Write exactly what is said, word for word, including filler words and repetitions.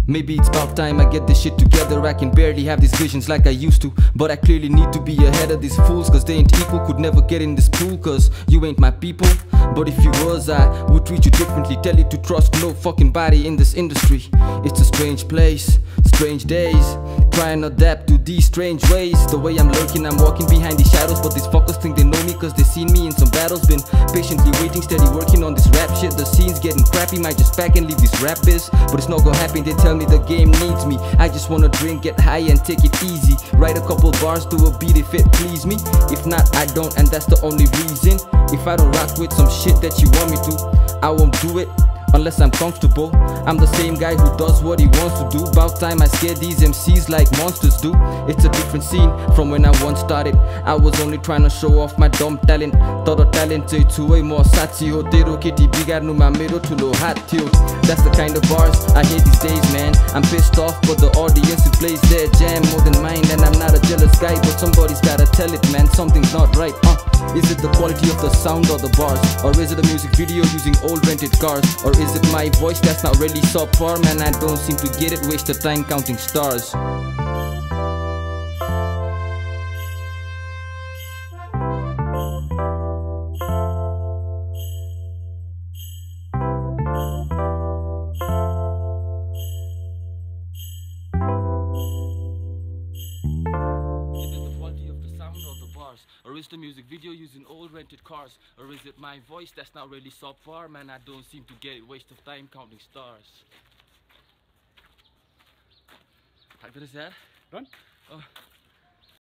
Maybe it's about time I get this shit together. I can barely have these visions like I used to, but I clearly need to be ahead of these fools, cause they ain't equal, could never get in this pool, cause you ain't my people. But if you was, I would treat you differently, tell you to trust no fucking body in this industry. It's a strange place, strange days, try and adapt to these strange ways. The way I'm lurking, I'm walking behind these shadows, but these fuckers think they know me cause they seen me in some battles. Been patiently waiting, steady working on this rap shit. The scene's getting crappy, might just pack and leave this rap biz, but it's not gonna happen. They tell me the game needs me. I just wanna drink, get high and take it easy. Write a couple bars to a beat if it please me. If not, I don't, and that's the only reason. If I don't rock with some shit that you want me to, I won't do it unless I'm comfortable. I'm the same guy who does what he wants to do. About time I scare these M Cs like monsters do. It's a different scene from when I once started. I was only trying to show off my dumb talent. Todo talent to a more sati hotero kiti bigar no mamero tulo hatio. That's the kind of bars I hate these days, man. I'm pissed off, but the audience who plays their jam more than mine. And I'm not a jealous guy, but somebody's gotta tell it, man. Something's not right, uh Is it the quality of the sound or the bars? Or is it a music video using old rented cars? Or is it my voice that's not really subpar? Man, I don't seem to get it, waste the time counting stars. Or is the music video using old rented cars? Or is it my voice that's not really subpar? Man, I don't seem to get it, waste of time counting stars. Tack för det så här. Done? Oh.